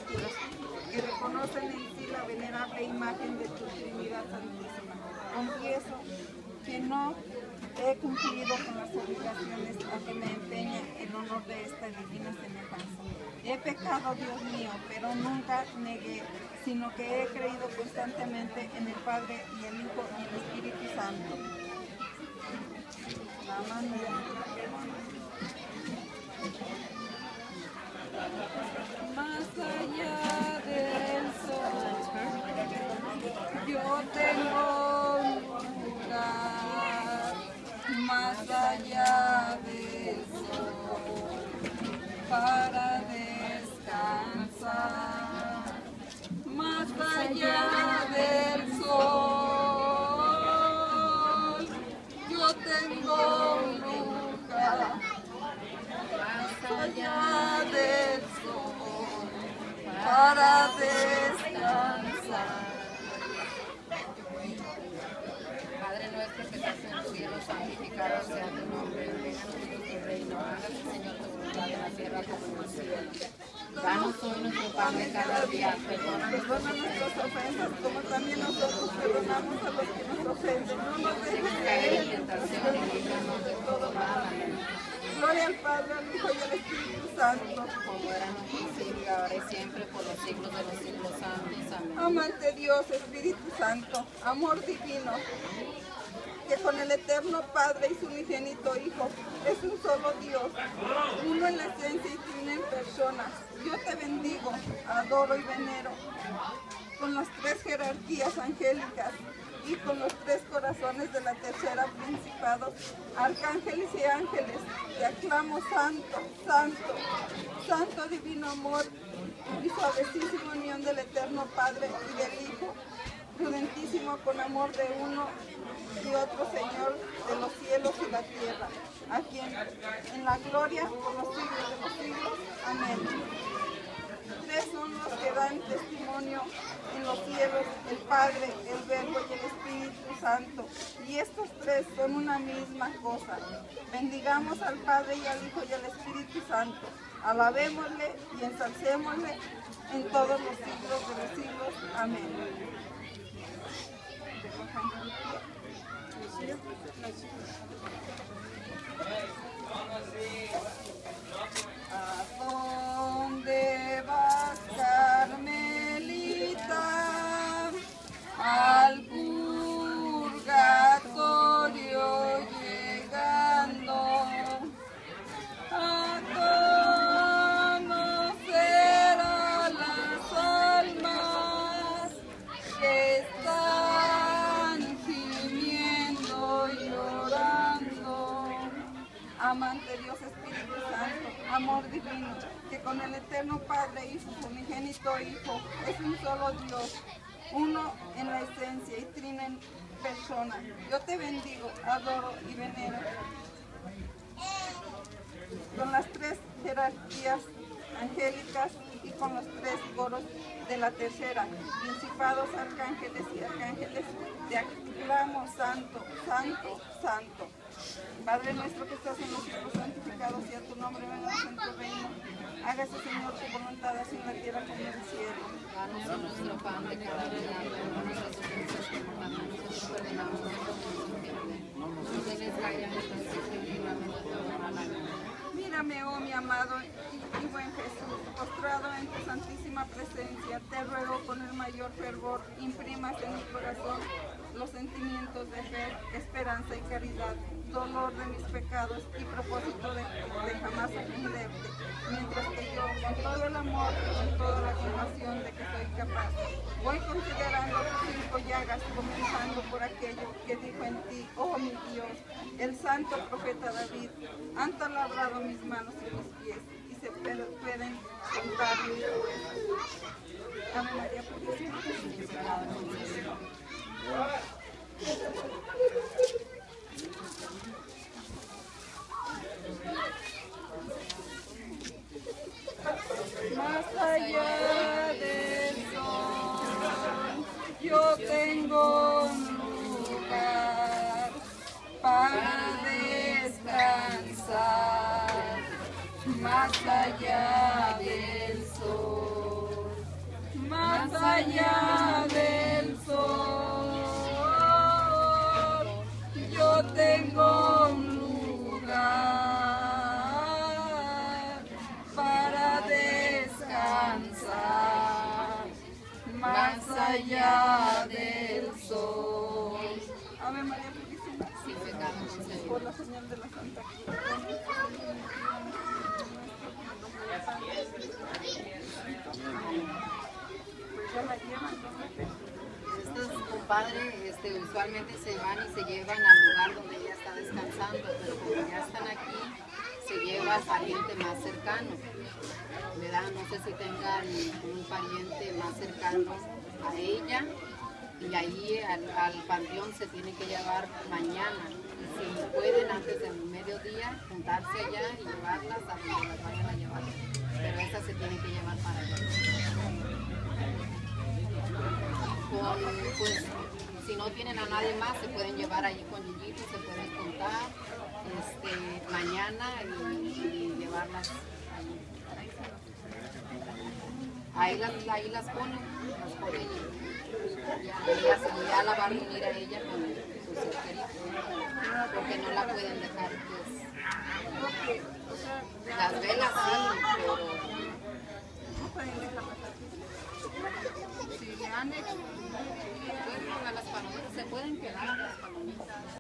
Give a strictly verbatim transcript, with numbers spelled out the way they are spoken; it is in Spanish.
criaturas que reconocen en sí la venerable imagen de tu Trinidad Santísima. Confieso que no he cumplido con las obligaciones a que me empeñe en honor de esta divina semejanza. He pecado, Dios mío, pero nunca negué, sino que he creído constantemente en el Padre y el Hijo y el Espíritu Santo. La mano de... Más allá del sol, yo tengo un lugar. Más allá del sol, para descansar. Más allá del sol, yo tengo un lugar. Más allá del sol, para descansar. Padre nuestro que estás en el cielo, santificado sea tu nombre. Venga a nosotros tu reino. Hágase, Señor, tu voluntad en la tierra como en el cielo. Danos hoy nuestro pan de cada día. Perdona Perdona nuestras ofensas, como también nosotros perdonamos a los que nos ofenden. No nos dejes caer en tentación y líbranos de todo mal. Amén. Gloria al Padre, al Hijo y al Espíritu Santo. Como era en un principio, ahora y siempre, por los siglos de los siglos santos. Amén. Amante Dios, Espíritu Santo, amor divino, que con el eterno Padre y su unigénito Hijo es un solo Dios, uno en la esencia y trino en persona. Yo te bendigo, adoro y venero con las tres jerarquías angélicas y con los tres corazones de la tercera principados, arcángeles y ángeles. Te aclamo santo, santo, santo divino amor y suavecísima unión del eterno Padre y del Hijo, prudentísimo con amor de uno y otro Señor de los cielos y la tierra, a quien en la gloria por los siglos de los siglos. Amén. Tres son los que dan testimonio en los cielos, el Padre, el Verbo y el Espíritu Santo, y estos tres son una misma cosa. Bendigamos al Padre y al Hijo y al Espíritu Santo, alabémosle y ensalcémosle en todos los siglos de los siglos. Amén. ¿A dónde vas, Carmelita? Al purgatorio llegando, a conocer a las almas que están gimiendo y llorando. Amante Dios, Espíritu Santo, amor divino, que con el eterno Padre y su unigénito Hijo es un solo Dios, uno en la esencia y trino en persona. Yo te bendigo, adoro y venero con las tres jerarquías angélicas y con los tres coros de la tercera, principados, arcángeles y arcángeles. Te aclamo santo, santo, santo. Padre nuestro que estás en los cielos, santificado sea tu nombre, venga en tu reino. Hágase, Señor, tu voluntad así en la tierra como en el cielo. Danos hoy nuestro pan de cada día. Perdona nuestras ofensas como también nosotros perdonamos a los que nos ofenden. No nos dejes caer en tentación y líbranos de todo mal. Amén. Mírame, oh mi amado y, y buen Jesús, postrado en tu santísima presencia, te ruego con el mayor fervor, imprimas en mi corazón los sentimientos de fe, esperanza y caridad, dolor de mis pecados y propósito de, de jamás ofenderte, mientras que yo, con todo el amor y con toda la compasión de que soy capaz, voy considerando tus cinco llagas, comenzando por aquello que dijo en ti, oh mi Dios, el santo profeta David: han taladrado mis manos y mis pies, y se pueden contar mis huesos. Ave María Purísima. Más allá del sol, yo tengo un lugar para descansar. Más allá del sol, allá del sol, yo tengo un lugar para descansar, más allá del sol. Ave María Purísima, sin pecado concebido. por la señal de la Santa Cruz. Estos compadres este, usualmente se van y se llevan al lugar donde ella está descansando, pero como ya están aquí, se lleva al pariente más cercano, ¿verdad? No sé si tengan un pariente más cercano a ella, y ahí al, al panteón se tiene que llevar mañana. Si pueden antes del mediodía juntarse allá y llevarlas a donde las vayan a llevar, pero esa se tiene que llevar para allá. Con, pues, si no tienen a nadie más, se pueden llevar allí con Yuyito, se pueden juntar este, mañana y, y llevarlas allí. Ahí las, ahí las ponen, las ponen y ya, ellas, ya la va a reunir a ella con sus seres queridos, porque no la pueden dejar, pues. Las velas sí, pero No pueden dejar pasar. si le han hecho, pueden poner las palomitas, se pueden quedar las palomitas.